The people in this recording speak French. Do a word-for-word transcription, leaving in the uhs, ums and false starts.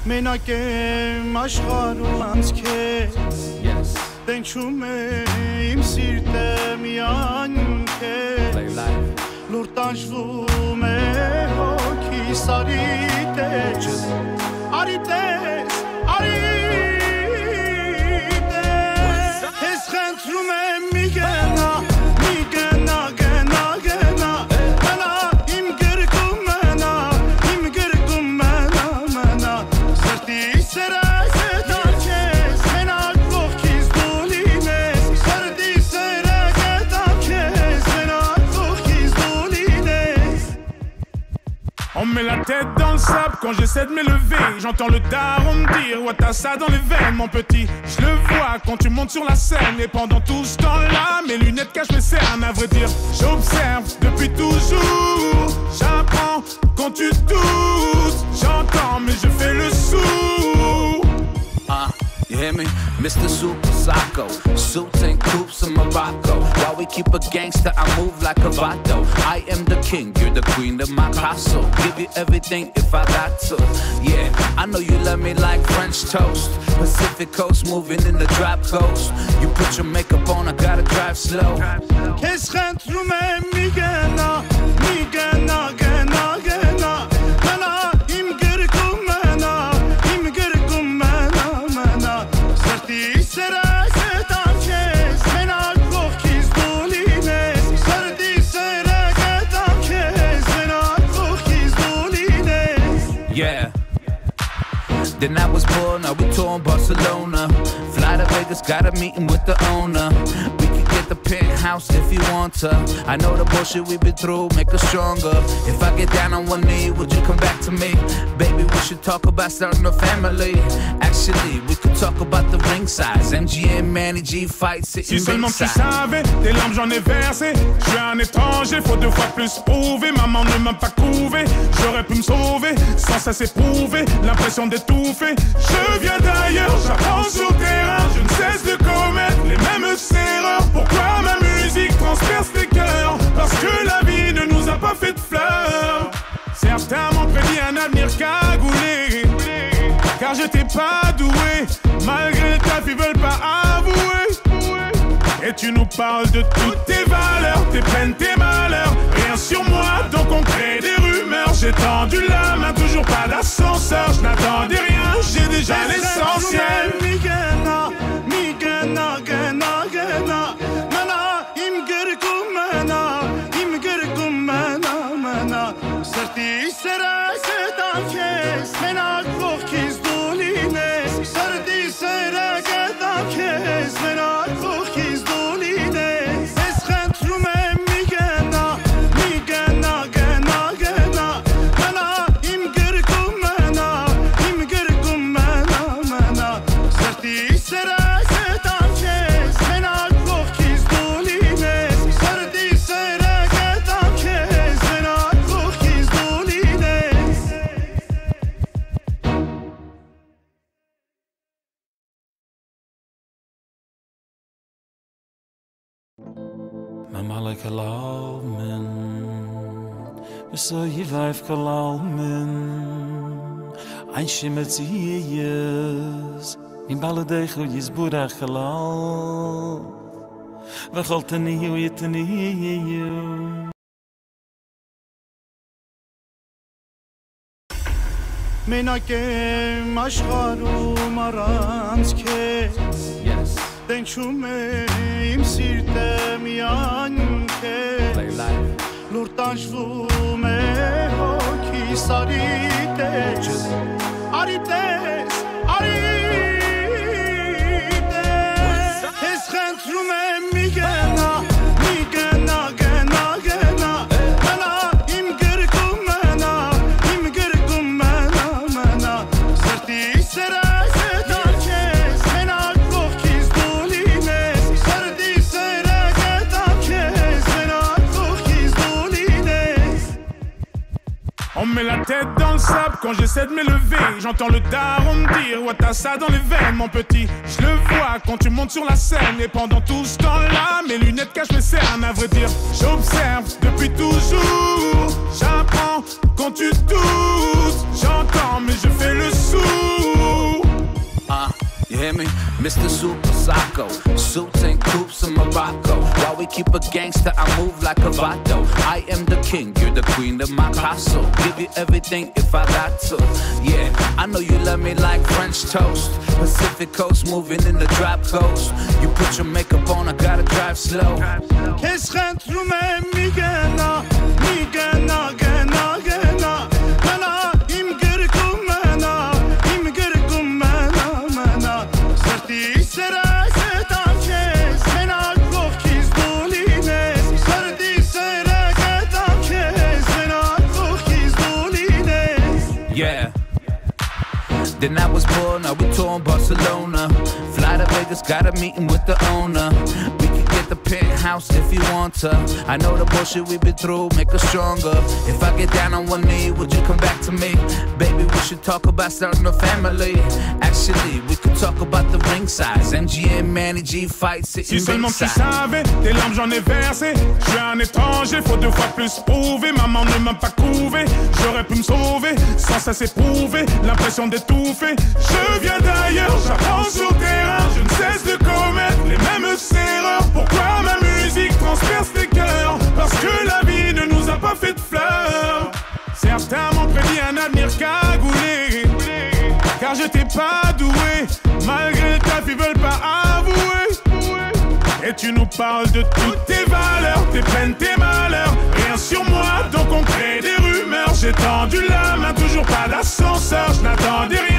Մենակ եմ աշխարհում անց քեզ Տենչում է իմ սիրտը միայն քեզ Լուր տանջվում է հոգիս արի տես Արի տես, արի տես Ես խնդրում եմ մի գնա, մի գնա, գնա, գնա Մնա իմ գրկում մնա, իմ գրկում մնա, մնա Սրտի սերս է տանքես, մենակ ողքիս դու լինես Սրտի սերս է տանքես, մենակ ողքիս դու լինես On met la tête dans le sable quand j'essaie de m'élever. J'entends le daron me dire ouais t'as ça dans les veines mon petit. Je le vois quand tu montes sur la scène. Et pendant tout ce temps-là mes lunettes cachent mes cernes. À vrai dire j'observe depuis toujours. J'apprends quand tu doutes. J'entends mais je fais le sourd. Ah, you hear me? Mister Super Psycho, suits and coops in Morocco. While we keep a gangster, I move like a vato. I am the king, you're the queen of my castle. Give you everything if I got to. Yeah, I know you love me like French toast. Pacific coast, moving in the drop coast. You put your makeup on, I gotta drive slow. Քեզ խնդրում եմ մի գնա, մի գնա, գնա, գնա Մնա իմ գրկում մնա, իմ գրկում մնա, մնա Սրտի սերս է տանքես, մենակ ողքիս դու լինես Սրտի սերս է տանքես, մենակ ողքիս դու լինես Yeah. Then I was born, now we tour in Barcelona. Fly to Vegas, got a meeting with the owner. We can get the penthouse if you want to. I know the bullshit we've been through, make us stronger. If I get down on one knee, would you come back to me? Baby, we should talk about starting a family. Actually, we could talk about the ring size. M G M, Manny G, fight, sitting Si seulement tu ringside. savais, tes larmes j'en ai versé. Je suis un étranger, faut deux fois plus prouver. Maman ne m'a pas couvé, j'aurais pu me sauver sans cesse éprouver l'impression d'étouffer. Je viens d'ailleurs, j'apprends sur le terrain. Je ne cesse de commettre les mêmes erreurs. Pourquoi ma musique transperce les cœurs? Parce que la vie ne nous a pas fait de fleurs. Certains m'ont prédit un avenir cagoulé, car j'étais pas doué. Malgré ta vie, ils veulent pas avouer. Et tu nous parles de toutes tes valeurs, tes peines, tes malheurs. Rien sur moi, donc on crée des rumeurs. J'ai tendu la main, toujours pas d'ascenseur. Je n'attendais rien, j'ai déjà l'essentiel. Mi gena, mi gena, gena, gena Mana im gırgum mana, im gırgum mana, mana Sırtı serस է տանքես, մենակ ողքիս դու լինես Սրտի սերս է տանքես, մենակ ողքիս դու լինես Ես խնդրում եմ մի գնա, մի գնա, գնա, գնա Մնա իմ գրկում մնա, իմ գրկում մնա, մնա Սրտի սերս է տանքես, մենակ ողքիս դու լինես Սրտի սերս է տանքես, մենակ ողքիս դու լինես Mama like a lawman, so you life kalalman. Ein shimmet yes, in baladego yes burach kalal. We galten you yetni you. Մենակ եմ աշխարհում առանց քեզ Տենչում է իմ սիրտը միայն քեզ Լուր տանջվում է հոգիս արի տես Արի տես, արի տես Ես խնդրում եմ մի գնա, մի գնա, գնա, գնա Մնա իմ գրկում մնա, իմ գրկում մնա, մնա Սրտի սերս է տանքես, մենակ ողքիս դու լինես Սրտի սերս է տանքես, մենակ ողքիս դու լինես On met la tête dans le sable quand j'essaie de m'élever. J'entends le daron me dire ouais t'as ça dans les veines mon petit. Je le vois quand tu montes sur la scène. Et pendant tout ce temps-là mes lunettes cachent mes cernes. À vrai dire j'observe depuis toujours. J'apprends quand tu doutes. J'entends mais je fais le sourd. Mister Super Psycho, suits and coops in Morocco. While we keep a gangster, I move like a vato. I am the king, you're the queen of my castle. Give you everything if I got to. Yeah, I know you love me like French toast. Pacific Coast, moving in the drop coast. You put your makeup on, I gotta drive slow. Yeah. Then I was born, now we touring Barcelona. Fly to Vegas, got a meeting with the owner. We can get the penthouse if you want to. I know the bullshit we've been through, make us stronger. If I get down on one knee, would you come back to me? Baby, we should talk about starting a family. Actually, we could talk about the ring size. M G M, Manny G, fight, sitting Si seulement tu ringside. savais, tes larmes j'en ai versé. Je suis un étranger, faut deux fois plus prouver. Maman ne m'a pas couvé, j'aurais pu me sauver. Sans cesse éprouver, l'impression d'étouffer. Je viens d'ailleurs, j'apprends sur le terrain. Je ne cesse de commettre les mêmes erreurs. Pourquoi ma musique transperce les cœurs? Parce que la vie ne nous a pas fait de fleurs. Certains m'ont prédit un avenir cagoulé, car je t'ai pas doué. Malgré le taf, ils veulent pas avouer. Et tu nous parles de toutes tes valeurs, tes peines, tes malheurs. Rien sur moi, donc on crée des rumeurs. J'ai tendu la main, toujours pas d'ascenseur. Je n'attendais rien.